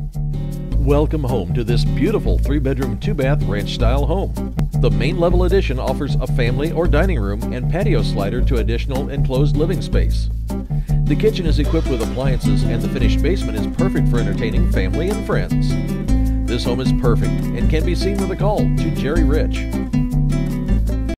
Welcome home to this beautiful 3-bedroom, 2-bath ranch-style home. The main level addition offers a family or dining room and patio slider to additional enclosed living space. The kitchen is equipped with appliances and the finished basement is perfect for entertaining family and friends. This home is perfect and can be seen with a call to Jerry Rich.